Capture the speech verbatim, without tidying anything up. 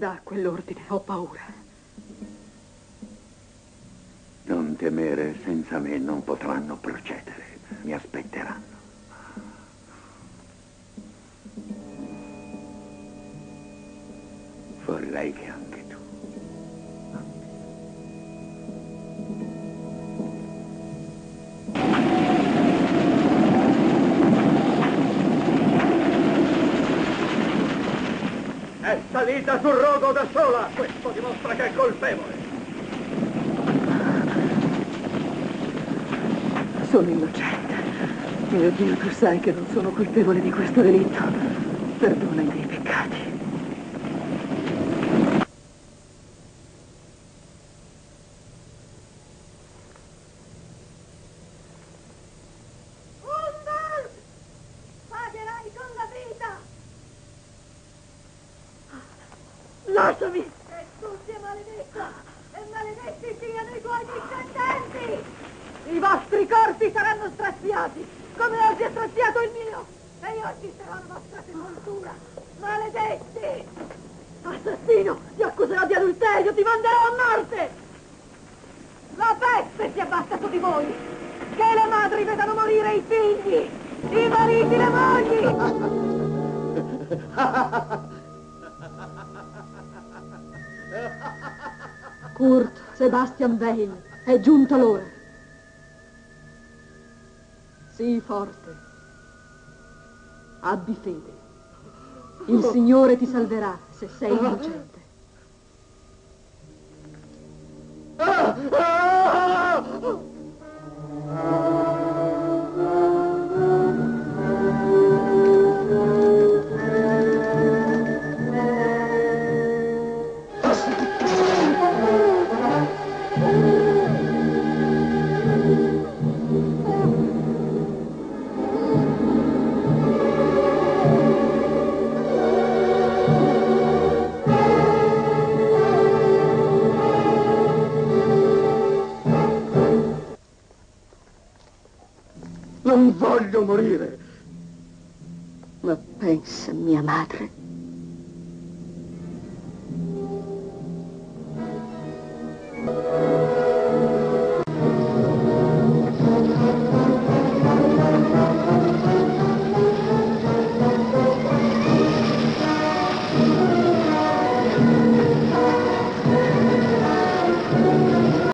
Da quell'ordine, ho paura. Non temere, senza me non potranno procedere. Mi aspetteranno. Vorrei che anche tu. È salita sul rogo da sola! Questo dimostra che è colpevole! Sono innocente. Mio Dio, tu sai che non sono colpevole di questo delitto. Perdona i miei peccati. Humbert! Pagherai con la vita! Lasciami! E tu sia maledetta! E maledetti siano i tuoi discendenti! I vostri corpi saranno straziati, come oggi è straziato il mio! E io ci sarò la vostra sepoltura! Maledetti! Assassino! Ti accuserò di adulterio! Ti manderò a morte! La peste si abbatta su di voi! Che le madri vedano morire i figli! I mariti, le mogli! Kurt, Sebastian Veil, è giunta l'ora. Sii forte. Abbi fede. Il Signore ti salverà se sei innocente. Non voglio morire! Ma pensa, mia madre,